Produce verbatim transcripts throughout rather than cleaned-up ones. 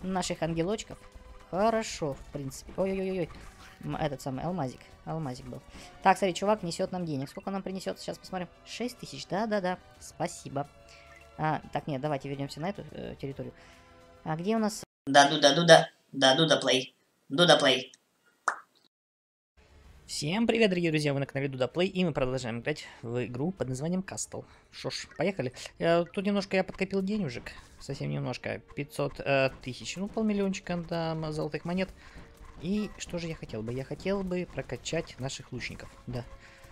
наших ангелочков. Хорошо, в принципе. Ой-ой-ой-ой. Этот самый алмазик. Алмазик был. Так, смотри, чувак несет нам денег. Сколько нам принесет? Сейчас посмотрим. шесть тысяч. Да-да-да. Спасибо. А, так, нет, давайте вернемся на эту э, территорию. А где у нас... Да-дуда-дуда. Да-дуда плей. Дуда плей. Всем привет, дорогие друзья, вы на канале Дуда Плей, и мы продолжаем играть в игру под названием Castle. Что ж, поехали. Я, тут немножко я подкопил денежек, совсем немножко, пятьсот э, тысяч, ну полмиллиончика да, золотых монет. И что же я хотел бы? Я хотел бы прокачать наших лучников, да.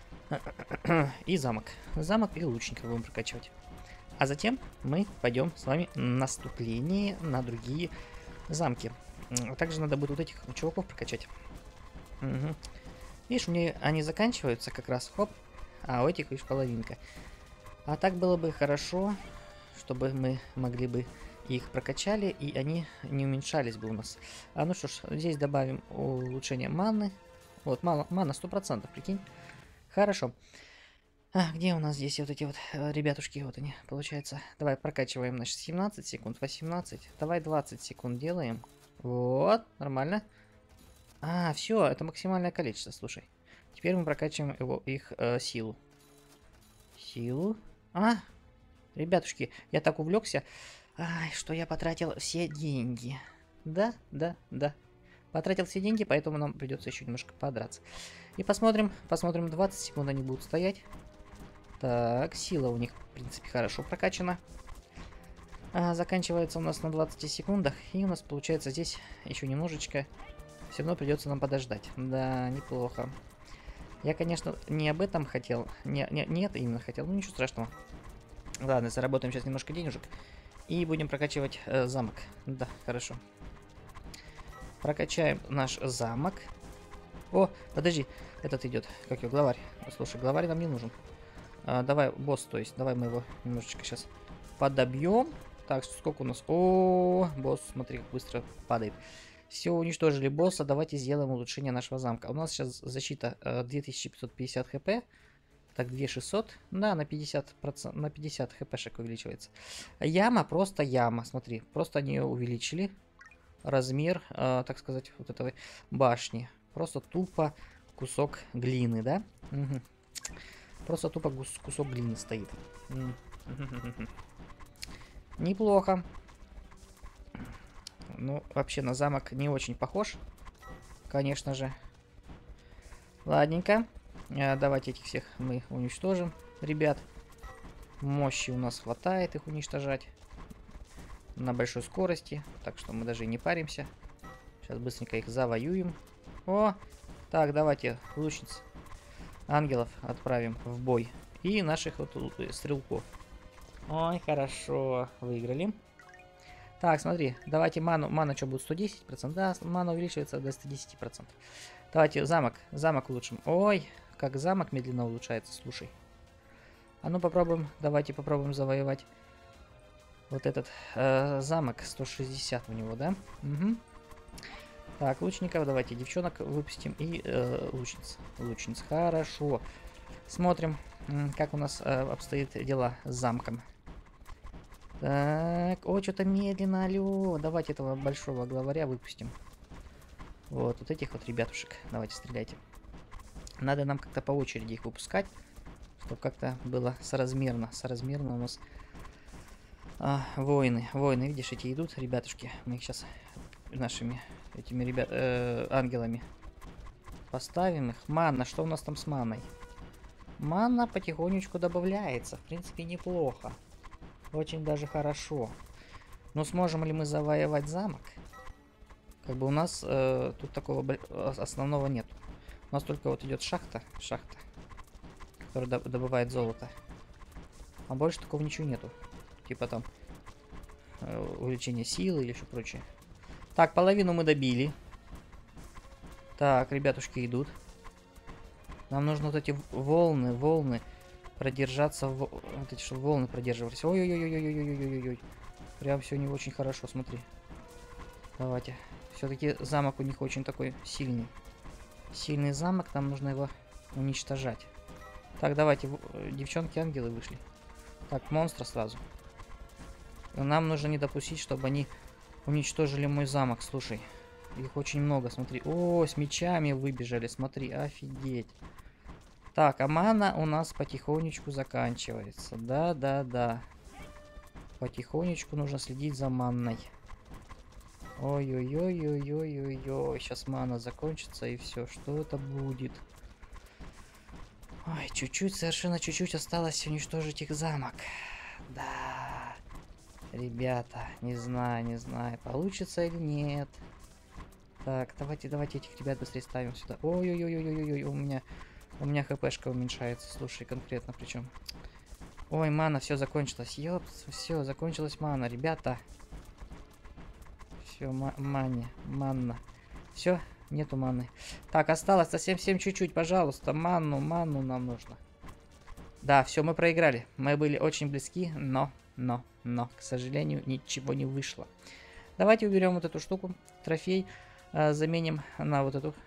И замок. Замок и лучников будем прокачивать. А затем мы пойдем с вами наступление на другие замки. Также надо будет вот этих чуваков прокачать. Угу. Видишь, у меня они заканчиваются как раз, хоп, а у этих лишь половинка. А так было бы хорошо, чтобы мы могли бы их прокачали, и они не уменьшались бы у нас. А ну что ж, здесь добавим улучшение маны. Вот, мана, мана сто процентов, прикинь. Хорошо. А, где у нас здесь вот эти вот ребятушки? Вот они, получается. Давай прокачиваем, значит, семнадцать секунд, восемнадцать. Давай двадцать секунд делаем. Вот, нормально. А, все, это максимальное количество, слушай. Теперь мы прокачиваем его, их э, силу. Силу? А, ребятушки, я так увлекся, ай, что я потратил все деньги. Да, да, да. Потратил все деньги, поэтому нам придется еще немножко подраться. И посмотрим, посмотрим, двадцать секунд они будут стоять. Так, сила у них, в принципе, хорошо прокачана. А, заканчивается у нас на двадцати секундах. И у нас получается здесь еще немножечко... Все равно придется нам подождать. Да, неплохо. Я, конечно, не об этом хотел. Не, не, не это именно хотел. Ну, ничего страшного. Ладно, заработаем сейчас немножко денежек. И будем прокачивать э, замок. Да, хорошо. Прокачаем наш замок. О, подожди. Этот идет. Как его, главарь. Слушай, главарь нам не нужен. А, давай, босс, то есть. Давай мы его немножечко сейчас подобьем. Так, сколько у нас? О, босс, смотри, как быстро падает. Все, уничтожили босса, давайте сделаем улучшение нашего замка. У нас сейчас защита э, две тысячи пятьсот пятьдесят хп. Так, две тысячи шестьсот. Да, на пятьдесят процентов, на пятьдесят хпшек увеличивается. Яма, просто яма, смотри. Просто они ее увеличили. Размер, э, так сказать, вот этой башни. Просто тупо кусок глины, да? Угу. Просто тупо кусок глины стоит. Неплохо. Ну, вообще на замок не очень похож. Конечно же. Ладненько. А, давайте этих всех мы уничтожим, ребят. Мощи у нас хватает их уничтожать. На большой скорости. Так что мы даже и не паримся. Сейчас быстренько их завоюем. О! Так, давайте лучниц ангелов отправим в бой. И наших вот стрелков. Ой, хорошо. Выиграли. Так, смотри, давайте ману, мана что будет, сто десять процентов, да, мана увеличивается до ста десяти процентов. Давайте замок, замок улучшим. Ой, как замок медленно улучшается, слушай. А ну попробуем, давайте попробуем завоевать вот этот э, замок, сто шестьдесят у него, да? Угу. Так, лучников, давайте девчонок выпустим и э, лучниц, лучниц, хорошо. Смотрим, как у нас э, обстоят дела с замком. Так, о, что-то медленно, алло. Давайте этого большого главаря выпустим. Вот, вот этих вот ребятушек. Давайте, стреляйте. Надо нам как-то по очереди их выпускать, чтобы как-то было соразмерно. Соразмерно у нас а, воины. Воины, видишь, эти идут, ребятушки. Мы их сейчас нашими этими ребят э, ангелами поставим их. Манна, что у нас там с маной? Манна потихонечку добавляется. В принципе, неплохо. Очень даже хорошо. Но сможем ли мы завоевать замок? Как бы у нас э, тут такого основного нет. У нас только вот идет шахта, шахта, которая доб добывает золото. А больше такого ничего нету. Типа там э, увеличение силы или еще прочее. Так, половину мы добили. Так, ребятушки идут. Нам нужно вот эти волны, волны. Продержаться, в... вот эти, чтобы волны продерживались. Ой-ой-ой-ой-ой-ой-ой-ой-ой. Прям все не очень хорошо, смотри. Давайте. Все-таки замок у них очень такой сильный. Сильный замок, нам нужно его уничтожать. Так, давайте, девчонки-ангелы вышли. Так, монстра сразу. Нам нужно не допустить, чтобы они уничтожили мой замок, слушай. Их очень много, смотри. О, с мечами выбежали, смотри, офигеть. Так, а мана у нас потихонечку заканчивается. Да, да, да. Потихонечку нужно следить за манной. Ой-ой-ой-ой-ой-ой-ой. Сейчас мана закончится и все. Что это будет? Ой, чуть-чуть, совершенно чуть-чуть осталось уничтожить их замок. Да. Ребята, не знаю, не знаю, получится или нет. Так, давайте, давайте этих ребят быстрее ставим сюда. Ой-ой-ой-ой-ой-ой, у меня, у меня хпшка уменьшается, слушай, конкретно причем. Ой, мана, все закончилось. Ёп, все, закончилась мана, ребята. Все, мане, манна. Все, нету маны. Так, осталось совсем-совсем чуть-чуть, пожалуйста. Манну, манну нам нужно. Да, все, мы проиграли. Мы были очень близки, но, но, но, к сожалению, ничего не вышло. Давайте уберем вот эту штуку, трофей. Э, заменим на вот эту.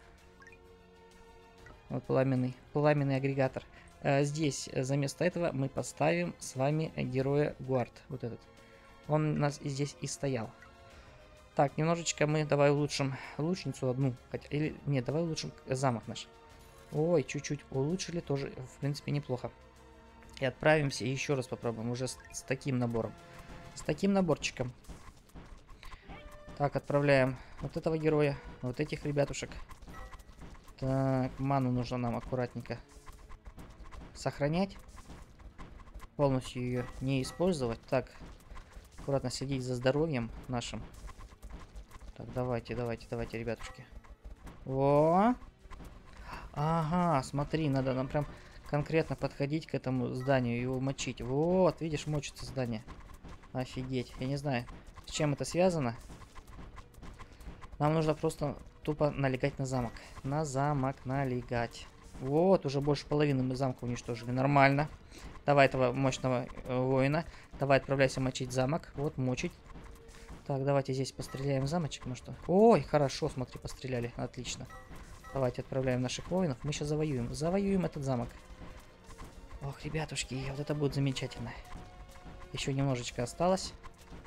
Вот пламенный, пламенный агрегатор. Э, здесь за место этого мы поставим с вами героя Гуард. Вот этот. Он у нас здесь и стоял. Так, немножечко мы давай улучшим лучницу одну. Хотя, или нет, давай улучшим замок наш. Ой, чуть-чуть улучшили, тоже, в принципе, неплохо. И отправимся и еще раз попробуем уже с, с таким набором. С таким наборчиком. Так, отправляем вот этого героя, вот этих ребятушек. Так, ману нужно нам аккуратненько сохранять. Полностью ее не использовать. Так, аккуратно следить за здоровьем нашим. Так, давайте, давайте, давайте, ребятушки. О! Ага, смотри, надо нам прям конкретно подходить к этому зданию и его мочить. Вот, видишь, мочится здание. Офигеть. Я не знаю, с чем это связано. Нам нужно просто тупо налегать на замок. На замок налегать. Вот, уже больше половины мы замка уничтожили. Нормально. Давай этого мощного э, воина. Давай отправляйся мочить замок. Вот, мочить. Так, давайте здесь постреляем в замочек. Ну что? Ой, хорошо, смотри, постреляли. Отлично. Давайте отправляем наших воинов. Мы сейчас завоюем. Завоюем этот замок. Ох, ребятушки, вот это будет замечательно. Еще немножечко осталось.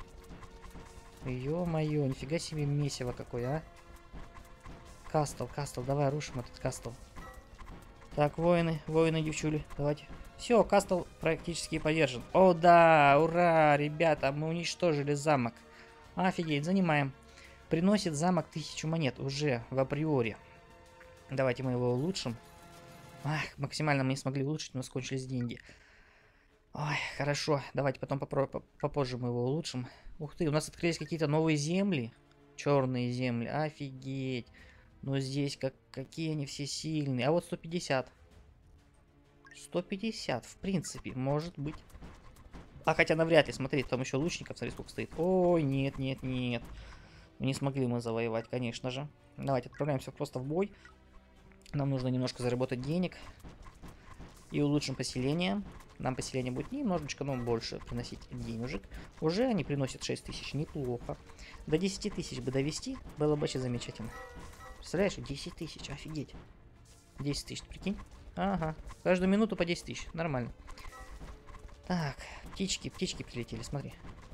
Ё-моё, нифига себе месиво какое, а. Кастл, кастл, давай рушим этот кастл. Так, воины, воины, девчули, давайте. Все, кастл практически повержен. О, да, ура, ребята, мы уничтожили замок. Офигеть, занимаем. Приносит замок тысячу монет уже в априори. Давайте мы его улучшим. Ах, максимально мы не смогли улучшить, у нас кончились деньги. Ой, хорошо, давайте потом попробуем, попозже мы его улучшим. Ух ты, у нас открылись какие-то новые земли. Черные земли, офигеть. Но здесь как, какие они все сильные. А вот сто пятьдесят. сто пятьдесят, в принципе, может быть. А хотя навряд ли, смотри, там еще лучников, смотри, сколько стоит. Ой, нет, нет, нет. Не смогли мы завоевать, конечно же. Давайте отправляемся просто в бой. Нам нужно немножко заработать денег. И улучшим поселение. Нам поселение будет немножечко, но больше приносить денежек. Уже они приносят шесть тысяч, неплохо. До десяти тысяч бы довести, было бы очень замечательно. Представляешь, десять тысяч, офигеть. десять тысяч, прикинь. Ага, каждую минуту по десять тысяч, нормально. Так, птички, птички прилетели, смотри.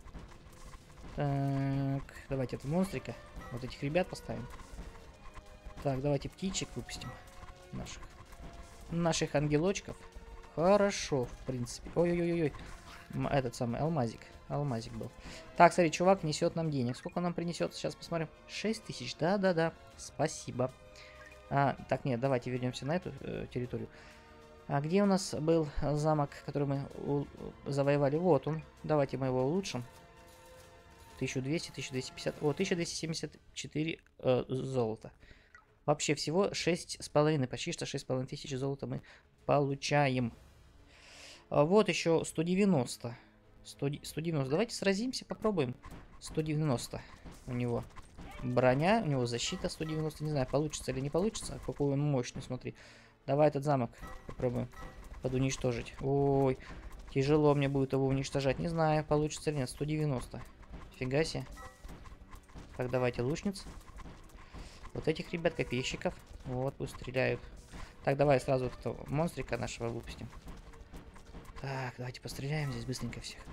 Так, давайте этого монстрика, вот этих ребят поставим. Так, давайте птичек выпустим. Наших. Наших ангелочков. Хорошо, в принципе. Ой-ой-ой-ой. Этот самый алмазик. Алмазик был. Так, смотри, чувак несет нам денег. Сколько он нам принесет? Сейчас посмотрим. шесть тысяч. Да-да-да. Спасибо. А, так, нет, давайте вернемся на эту э, территорию. А где у нас был замок, который мы у, завоевали? Вот он. Давайте мы его улучшим. тысяча двести, тысяча двести пятьдесят. О, тысяча двести семьдесят четыре э, золота. Вообще всего шесть с половиной, почти что шесть с половиной тысяч золота мы получаем. А вот еще сто девяносто. сто, сто девяносто. Давайте сразимся, попробуем. сто девяносто у него броня, у него защита сто девяносто. Не знаю, получится или не получится. Какой он мощный, смотри. Давай этот замок попробуем подуничтожить. Ой, тяжело мне будет его уничтожать. Не знаю, получится или нет. сто девяносто. Фига себе. Так, давайте лучниц. Вот этих ребят, копейщиков. Вот, пусть стреляют. Так, давай сразу вот этого монстрика нашего выпустим. Так, давайте постреляем здесь быстренько всех.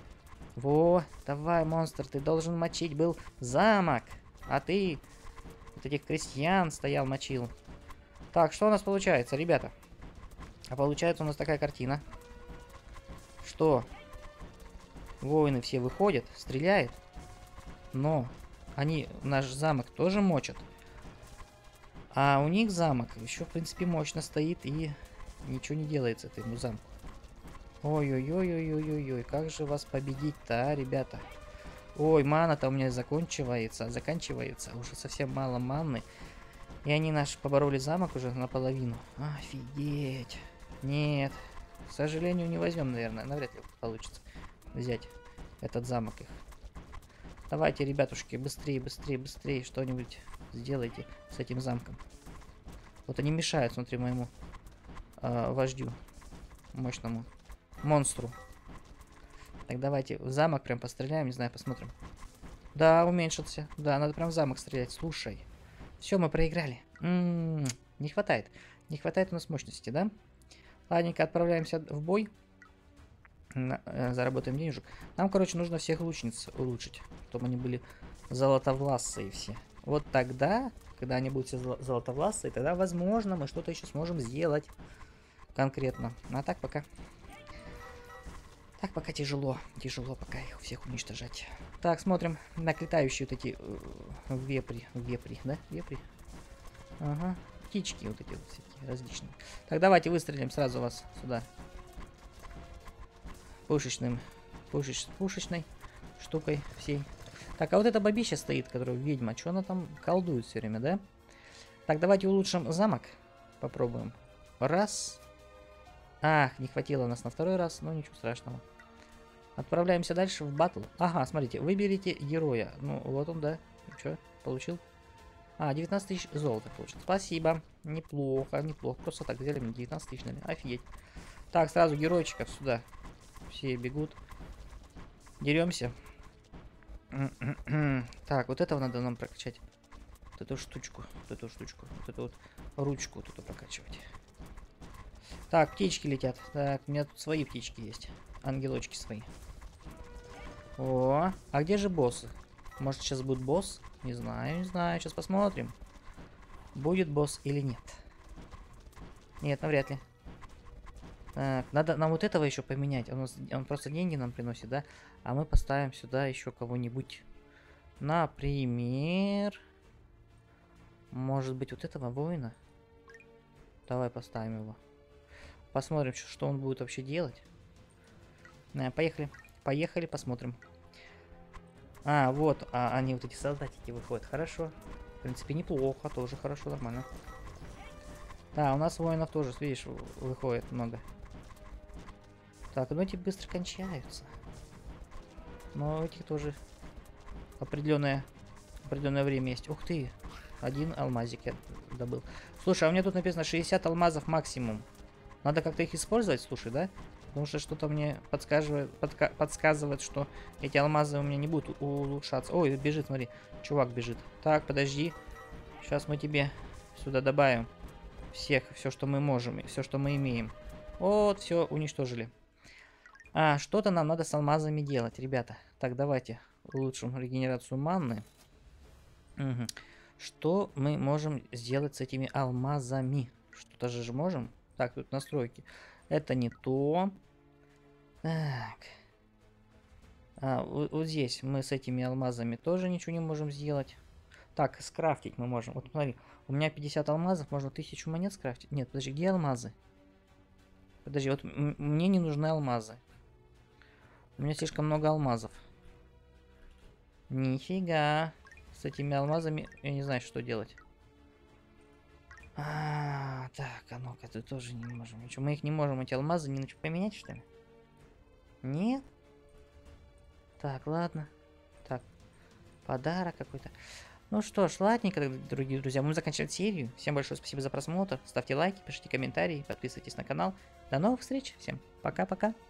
Во, давай, монстр, ты должен мочить. Был замок, а ты вот этих крестьян стоял, мочил. Так, что у нас получается, ребята? А получается у нас такая картина, что воины все выходят, стреляют, но они наш замок тоже мочат. А у них замок еще, в принципе, мощно стоит и ничего не делается этому замку. Ой-ой-ой-ой-ой-ой, как же вас победить-то, а, ребята? Ой, мана-то у меня заканчивается, заканчивается, уже совсем мало маны. И они наш побороли замок уже наполовину. Офигеть. Нет, к сожалению, не возьмем, наверное, навряд ли получится взять этот замок их. Давайте, ребятушки, быстрее, быстрее, быстрее что-нибудь сделайте с этим замком. Вот они мешают, смотри, моему э, вождю, мощному монстру. Так, давайте в замок прям постреляем, не знаю, посмотрим. Да, уменьшился. Да, надо прям в замок стрелять. Слушай, все, мы проиграли. М-м-м, не хватает. Не хватает у нас мощности, да? Ладненько, отправляемся в бой. На, э, заработаем денежек. Нам, короче, нужно всех лучниц улучшить, чтобы они были золотовласые все. Вот тогда, когда они будут все золотовласые, тогда, возможно, мы что-то еще сможем сделать конкретно. А так пока... Так пока тяжело. Тяжело пока их всех уничтожать. Так, смотрим на летающие вот эти э, вепри. Вепри, да? Вепри. Ага. Птички вот эти вот всякие различные. Так, давайте выстрелим сразу вас сюда. Пушечным. Пушеч, пушечной штукой всей. Так, а вот эта бабища стоит, которая ведьма. Что она там колдует все время, да? Так, давайте улучшим замок. Попробуем. Раз. Ах, не хватило у нас на второй раз, но ничего страшного. Отправляемся дальше в батл. Ага, смотрите, выберите героя. Ну, вот он, да. Что, получил? А, девятнадцать тысяч золота получил. Спасибо. Неплохо, неплохо. Просто так взяли мне девятнадцать тысяч, наверное. Офигеть. Так, сразу геройчиков сюда. Все бегут. Деремся. Так, вот этого надо нам прокачать. Вот эту штучку, вот эту штучку, вот эту вот ручку вот эту прокачивать. Так, птички летят. Так, у меня тут свои птички есть. Ангелочки свои. О, а где же боссы? Может, сейчас будет босс? Не знаю, не знаю. Сейчас посмотрим. Будет босс или нет. Нет, навряд ли. Так, надо нам вот этого еще поменять. Он, он просто деньги нам приносит, да? А мы поставим сюда еще кого-нибудь. Например... Может быть, вот этого воина? Давай поставим его. Посмотрим, что он будет вообще делать. А, поехали. Поехали, посмотрим. А, вот, а, они вот эти солдатики выходят. Хорошо. В принципе, неплохо. Тоже хорошо, нормально. Да, у нас воинов тоже, видишь, выходит много. Так, ну эти быстро кончаются. Но у этих тоже определенное, определенное время есть. Ух ты! Один алмазик я добыл. Слушай, а у меня тут написано шестьдесят алмазов максимум. Надо как-то их использовать, слушай, да? Потому что что-то мне подсказывает, подка подсказывает, что эти алмазы у меня не будут улучшаться. Ой, бежит, смотри. Чувак бежит. Так, подожди. Сейчас мы тебе сюда добавим всех, все, что мы можем, все, что мы имеем. Вот, все уничтожили. А, что-то нам надо с алмазами делать, ребята. Так, давайте улучшим регенерацию манны. Угу. Что мы можем сделать с этими алмазами? Что-то же можем? Так, тут настройки. Это не то. Так. А, вот, вот здесь мы с этими алмазами тоже ничего не можем сделать. Так, скрафтить мы можем. Вот смотри, у меня пятьдесят алмазов, можно тысячу монет скрафтить. Нет, подожди, где алмазы? Подожди, вот мне не нужны алмазы. У меня слишком много алмазов. Нифига. С этими алмазами я не знаю, что делать. А, так, а ну-ка, ты тоже не можем ничего. Мы их не можем, эти алмазы, ни на что поменять, что ли? Нет? Так, ладно. Так, подарок какой-то. Ну что ж, ладненько, дорогие друзья, мы заканчиваем серию. Всем большое спасибо за просмотр. Ставьте лайки, пишите комментарии, подписывайтесь на канал. До новых встреч. Всем пока-пока.